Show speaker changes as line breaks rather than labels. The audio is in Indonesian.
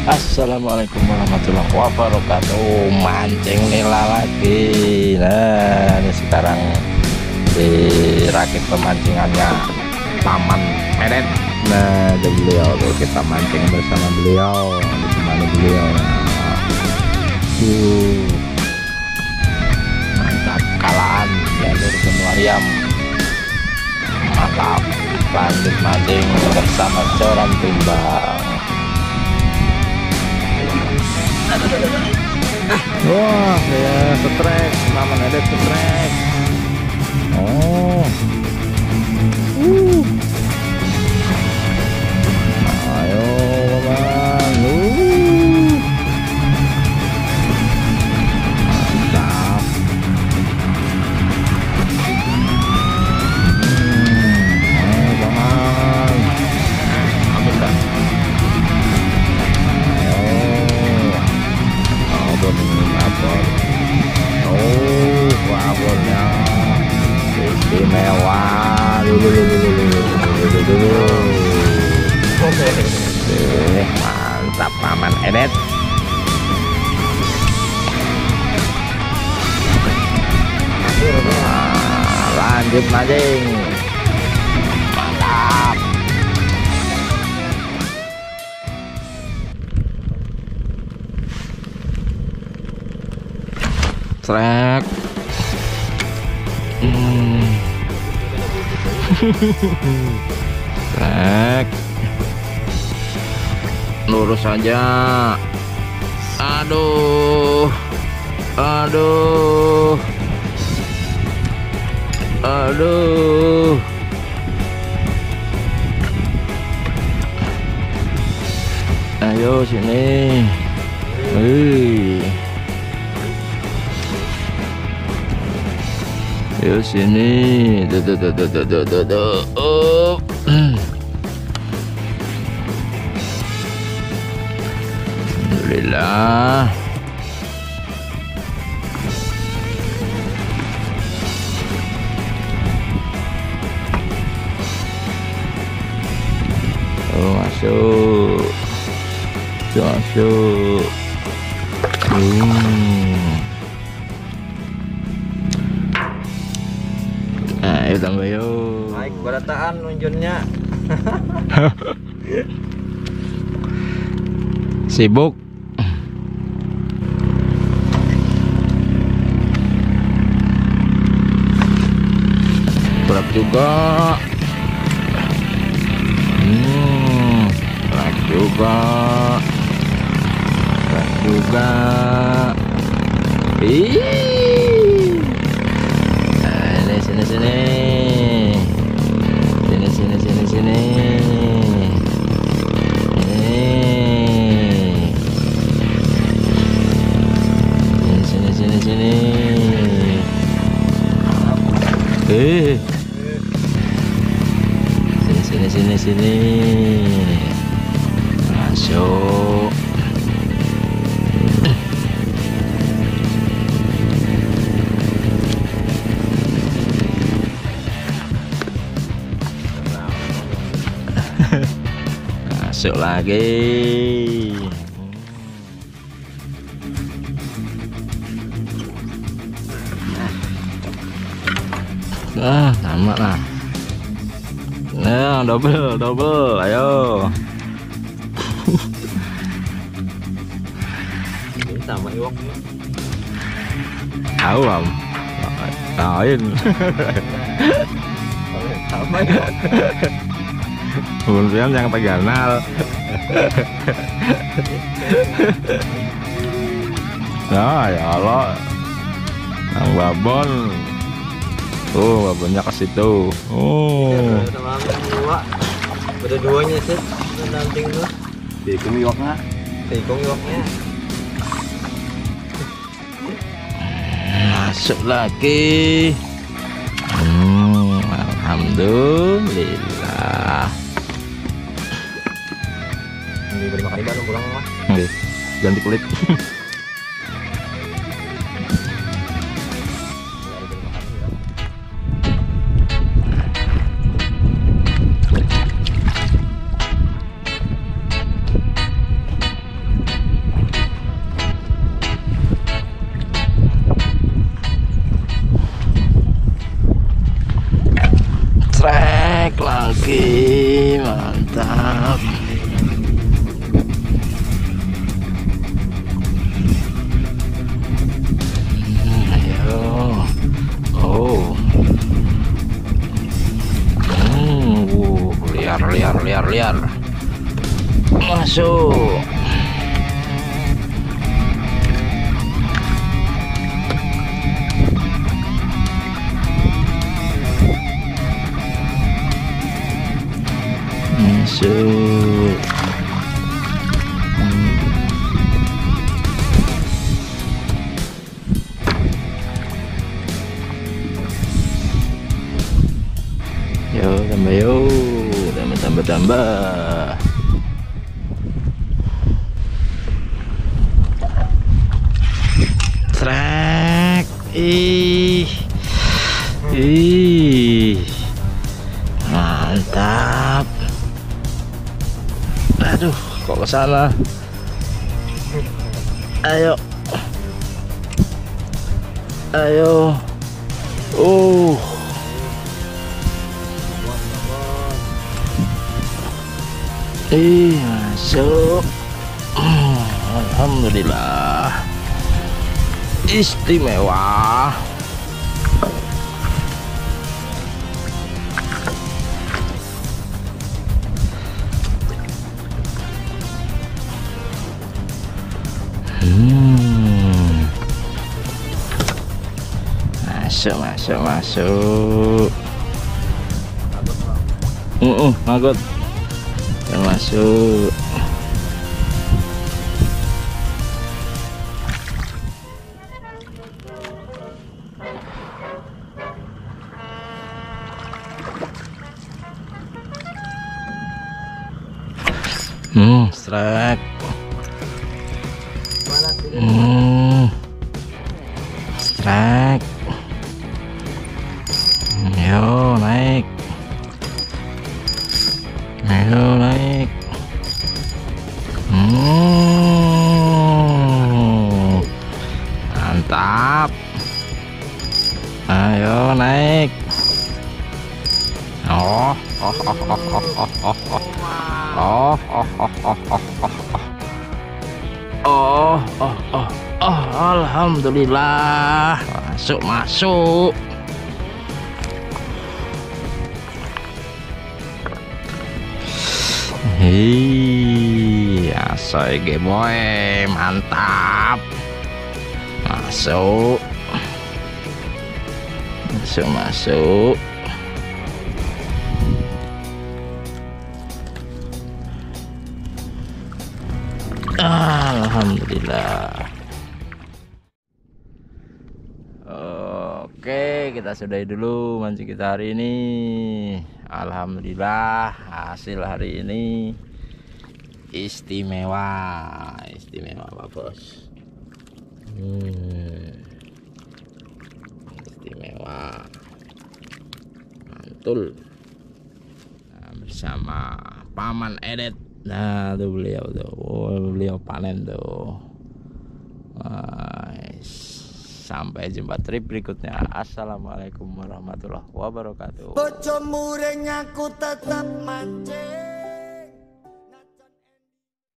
Assalamualaikum warahmatullahi wabarakatuh. Mancing nila lagi. Nah, ini sekarang dirakit pemancingannya Paman Medet. Nah, ada beliau tuh, kita mancing bersama beliau, ditemani beliau. Mantap, kalaan jalur Senuariam. Mantap, lanjut mancing bersama Coran Timbang. Wah, ya setrek, Paman Medet setrek. Oh. Ayo, Paman. Mantap. Ayo, Paman. Ambil kan? Abon. Oh, abonnya istimewa. Mantap, Paman Medet. Lanjut mancing. Mantap. Trek. Trek. Lurus saja. Aduh. Aduh. Aduh. Ayo sini. Ayo sini. Oh. Alhamdulillah. Oh, masuk. Masuk. Ayo tambah yuk.
Naik barataan nunjunnya.
Sibuk. Berat juga. Berat juga. Berat juga. Ih. Sini sini sini masuk. Masuk lagi. Sama lah. Nah, double, ayo.
Ini sama iwaknya.
Tahu am. Lain.
Sama ya.
Kemudian yang terganal. Nah, ya Allah. Yang babon. Oh, babonnya ke situ. Oh.
Sama yang dua. Berdua-duanya sih. Nanting tuh.
Tikung iwaknya.
Tikung iwaknya.
Masuk lagi. Alhamdulillah.
Ini beri makan ikan pulang mah.
Oke, ganti kulit. lagi, mantap. Ayo, oh, liar, masuk. Masuk. Yo, tambah yo, tambah. Trek, ih, mantap. Aduh, kok kesana? Ayo. Masuk. Alhamdulillah, istimewa. Masuk. Ngangkut. Masuk. Strike. Strike. Yo, naik. Mantap. Ayo naik. Alhamdulillah, masuk. Asoy boy, mantap. Masuk. Alhamdulillah. Oke, kita sudahi dulu mancing kita hari ini. Alhamdulillah, hasil hari ini istimewa Pak Bos. Istimewa, mantul. Nah, bersama Paman Edet. Nah, tuh beliau panen tuh. Sampai jumpa trip berikutnya. Assalamualaikum warahmatullahi wabarakatuh.
Bocah muring aku tetap mancing.